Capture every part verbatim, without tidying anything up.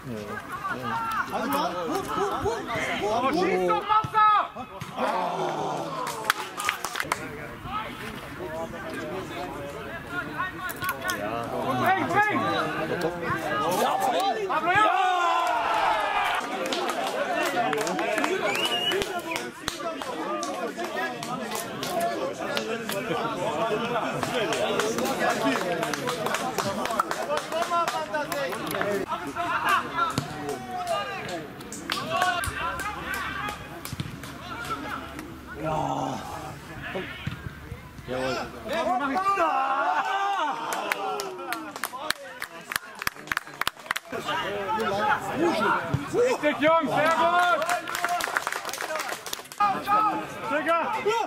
Aber schieß doch, Mauser! Bring, bring! Aber ja! Ja. Jawohl. Richtig, Jungs, sehr gut! Digga!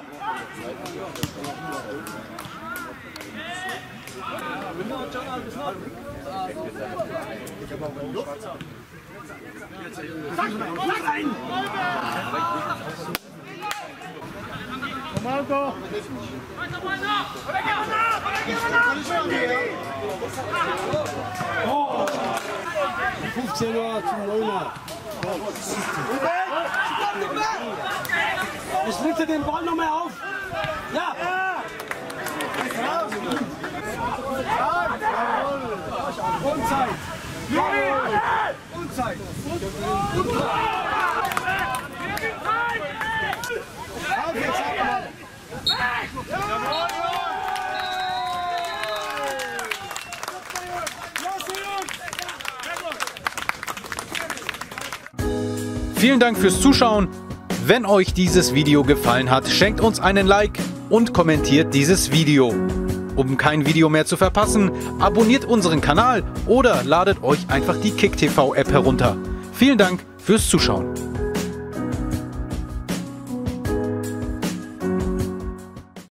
Sag rein! Marco! fünfzehner zum neuner. Ich richte den Ball noch mehr auf. Ja! Unzeit! Unzeit! Vielen Dank fürs Zuschauen. Wenn euch dieses Video gefallen hat, schenkt uns einen Like und kommentiert dieses Video. Um kein Video mehr zu verpassen, abonniert unseren Kanal oder ladet euch einfach die KickTV App herunter. Vielen Dank fürs Zuschauen.